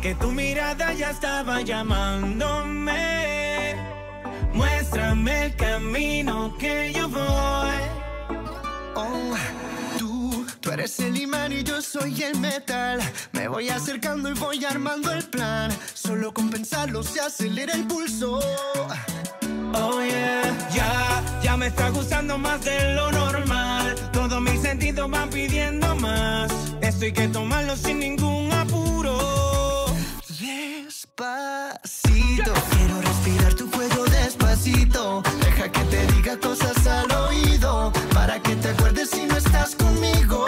que tu mirada ya estaba llamándome. Muéstrame el camino que yo voy. Oh, tú eres el imán y yo soy el metal. Me voy acercando y voy armando el plan. Solo con pensarlo se acelera el pulso. Oh yeah, ya me está gustando más de lo normal. Todos mis sentidos van pidiendo más. Esto hay que tomarlo sin ningún apuro. Despacito, quiero respirar tu cuello despacito. Deja que te diga cosas al oído, para que te acuerdes si no estás conmigo.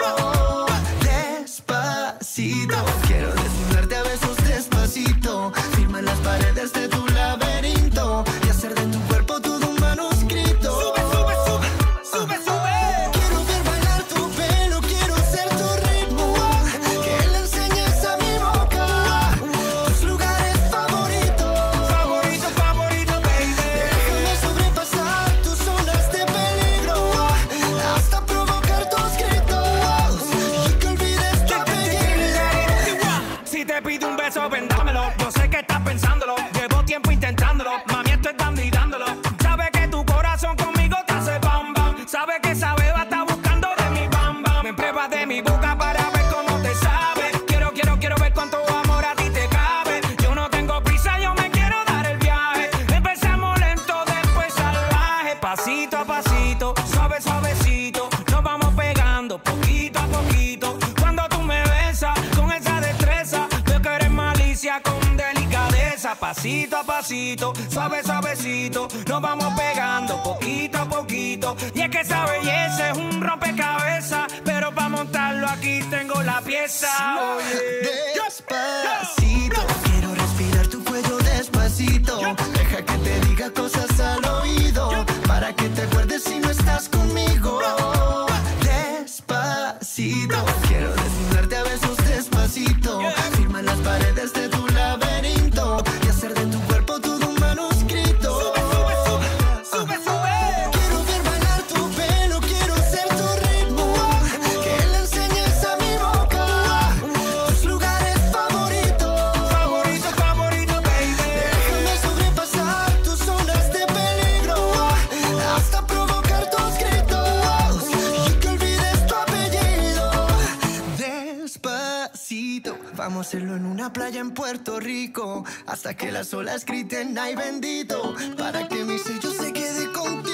Despacito, quiero desnudarte a besos despacito. Firma las paredes de tu laberinto y hacer de tu cuerpo todo un manuscrito. Sube, sube, sube, sube, sube. Quiero ver bailar tu pelo, quiero ser tu ritmo. Que le enseñes a mi boca tus lugares favoritos. Favorito, favorito, baby. Déjame sobrepasar tus zonas de peligro, hasta provocar tus gritos y que olvides tu apellido. Si te pido un beso, vendámelo. Yo sé que estás pensándolo. Llevo tiempo intentándolo. Mami, estoy dando y dándolo. Sabe que tu corazón conmigo te hace bam bam. Sabe que esa beba está buscando de mi bam bam. Me pruebas de mi boca para ver cómo te sabe. Quiero ver cuánto amor a ti te cabe. Yo no tengo prisa, yo me quiero dar el viaje. Empezamos lento, después salvaje. Pasito a pasito, suave, suavecito. Nos vamos pegando poquito a poquito. Cuando tú me besas con esa destreza, veo que eres malicia con delicadeza. Pasito a pasito, suave, suavecito. Nos vamos pegando poquito a poquito. Y es que esa belleza es un rompecabezas, pero para montarlo aquí tengo la pieza. Despacito, quiero respirar tu cuello despacito. Deja que te diga cosas al oído, para que te acuerdes si no estás conmigo. Despacito, quiero desnudarte a besos despacito. Firma las paredes de tu laberinto y hacer de tu cuerpo todo un manuscrito. Sube, sube, sube, sube, sube. Quiero ver bailar tu pelo, quiero ser tu ritmo. Que le enseñes a mi boca tus lugares favoritos. Favorito, favorito, baby. Déjame sobrepasar tus zonas de peligro, hasta provocar tus gritos y que olvides tu apellido. Despacito, vamos a hacerlo en una playa en Puerto Rico, hasta que las olas griten ay bendito, para que mi sello se quede contigo.